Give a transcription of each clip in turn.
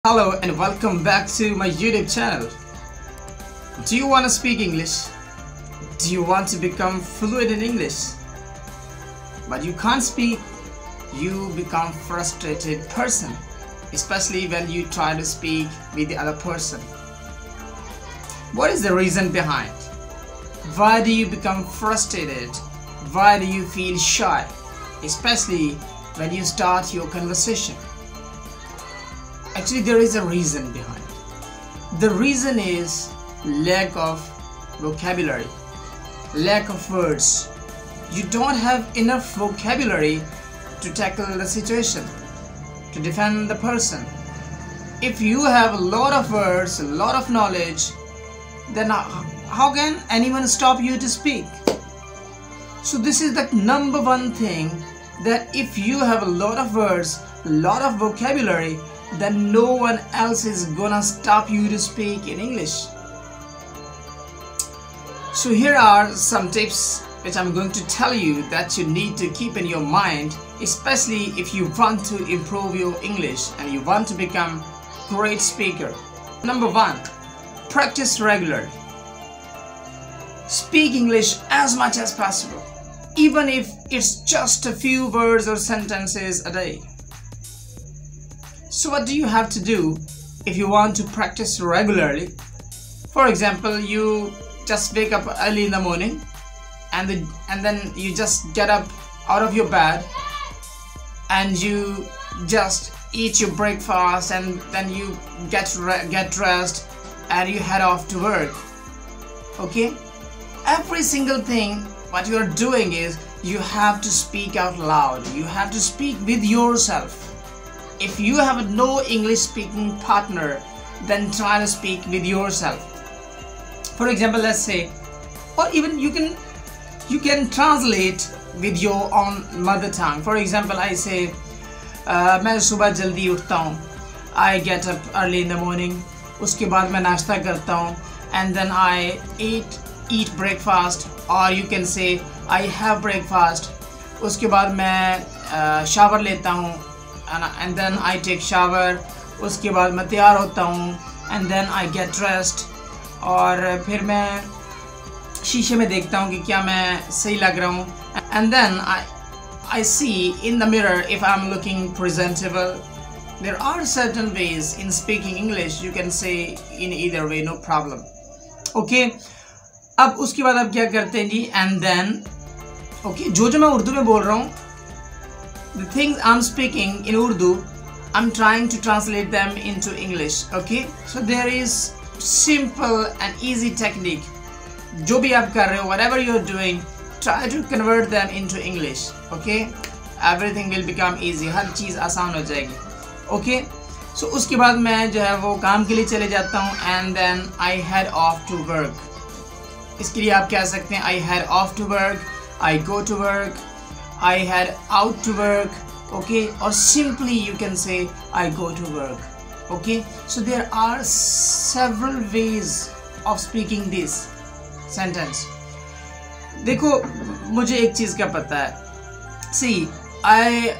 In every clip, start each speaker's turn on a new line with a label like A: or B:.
A: Hello and welcome back to my YouTube channel. Do you want to speak English? Do you want to become fluent in English? But you can't speak, you become frustrated person, especially when you try to speak with the other person. What is the reason behind? Why do you become frustrated? Why do you feel shy? Especially when you start your conversation. Actually, there is a reason behind it. The reason is lack of vocabulary, lack of words. You don't have enough vocabulary to tackle the situation, to defend the person. If you have a lot of words, a lot of knowledge, then how can anyone stop you to speak? So this is the number one thing, that if you have a lot of words, a lot of vocabulary, then no one else is gonna stop you to speak in English. So here are some tips which I'm going to tell you that you need to keep in your mind, especially if you want to improve your English and you want to become a great speaker. Number one, practice regularly. Speak English as much as possible, even if it's just a few words or sentences a day. So what do you have to do if you want to practice regularly? For example, you just wake up early in the morning and then you just get up out of your bed and you just eat your breakfast and then you get dressed and you head off to work. Okay? Every single thing what you are doing is you have to speak out loud. You have to speak with yourself. If you have no English speaking partner, then try to speak with yourself. For example, let's say, or even you can translate with your own mother tongue. For example, I say, मैं सुबह जल्दी उठता हूँ. I get up early in the morning. उसके बाद मैं नाश्ता करता हूँ, and then I eat breakfast. Or you can say, I have breakfast. उसके बाद मैं shower लेता हूँ. And then I take shower. उसके बाद मैं तैयार होता हूँ and then I get dressed. और फिर मैं शीशे में देखता हूँ कि क्या मैं सही लग रहा हूँ. And then I see in the mirror if I'm looking presentable. There are certain ways in speaking English. You can say in either way, no problem. Okay. अब उसके बाद आप क्या करते हैं जी? And then okay, जो मैं उर्दू में बोल रहा हूँ, the things I'm speaking in Urdu, I'm trying to translate them into English. Okay, so there is simple and easy technique. जो भी आप कर रहे हो, whatever you're doing, try to convert them into English. Okay, everything will become easy. हर चीज़ आसान हो जाएगी. Okay, so उसके बाद मैं जो है वो काम के लिए चले जाता हूँ and then I head off to work. इसके लिए आप कह सकते हैं I head off to work, I go to work, I head out to work, okay, or simply you can say I go to work. Okay, so there are several ways of speaking this sentence. देखो, मुझे एक चीज़ का पता है. See, I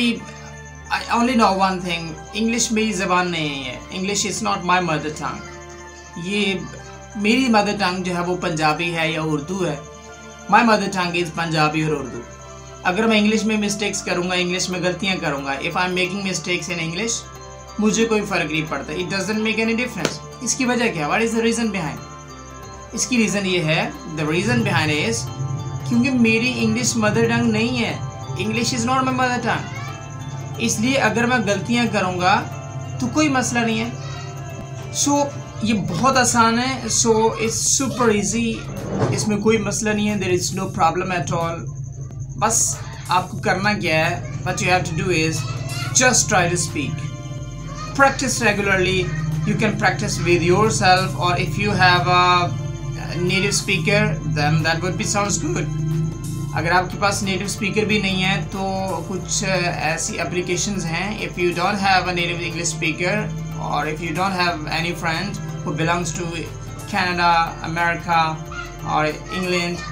A: only know one thing. English मेरी ज़बान नहीं है. English is not my mother tongue. ये मेरी mother tongue जो है वो पंजाबी है या उर्दू है. My mother tongue is Punjabi और उर्दू. अगर मैं इंग्लिश में मिस्टेक्स करूँगा, इंग्लिश में गलतियाँ करूँगा, if I am making mistakes in English, मुझे कोई फ़र्क नहीं पड़ता. It doesn't make any difference. इसकी वजह क्या है? What is the reason behind? इसकी रीज़न ये है, द रीज़न बिहाइंड इज़ क्योंकि मेरी इंग्लिश मदर टंग नहीं है. English is not my mother tongue. इसलिए अगर मैं गलतियाँ करूँगा तो कोई मसला नहीं है. सो ये बहुत आसान है. So it's super easy. इसमें कोई मसला नहीं है. There is no problem at all. बस आपको करना क्या है? What you have to do is just try to speak. Practice regularly. You can practice with yourself, or if you have a native speaker, then that would be sounds good. अगर आपके पास native speaker भी नहीं है तो कुछ ऐसी applications हैं. If you don't have a native English speaker, or if you don't have any friend who belongs to Canada, America, or England,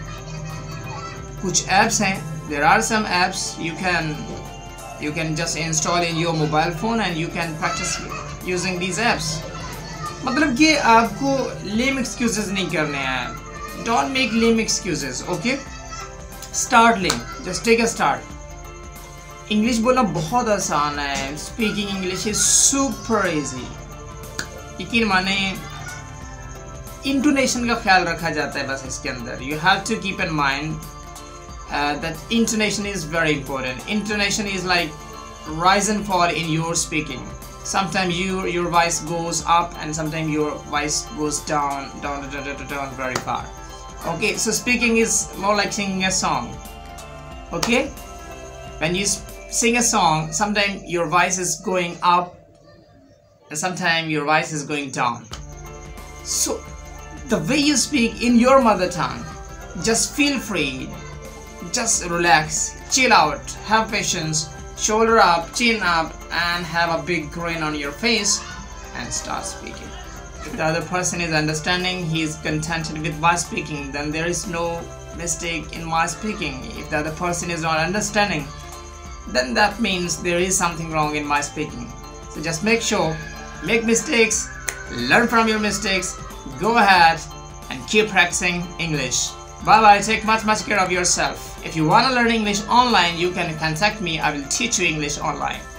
A: कुछ apps हैं. There are some apps you can just install in your mobile phone and you can practice with. using these apps. मतलब कि आपको lame excuses नहीं करने हैं. Don't make lame excuses, okay? Start lame. Just take a start. English बोलना बहुत आसान है. Speaking English is super easy. यकीन माने इंटोनेशन का ख्याल रखा जाता है बस इसके अंदर. You have to keep in mind that intonation is very important. Intonation is like rise and fall in your speaking. Sometimes your voice goes up and sometimes your voice goes down very far. Okay, so speaking is more like singing a song. Okay, when you sing a song, sometimes your voice is going up and sometimes your voice is going down. So the way you speak in your mother tongue, just feel free, just relax, chill out, have patience, shoulder up, chin up, and have a big grin on your face and start speaking. If the other person is understanding, he is contented with my speaking, then there is no mistake in my speaking. If the other person is not understanding, then that means there is something wrong in my speaking. So just make sure, make mistakes, learn from your mistakes, go ahead and keep practicing English. Bye bye, take much care of yourself. If you want to learn English online, you can contact me. I will teach you English online.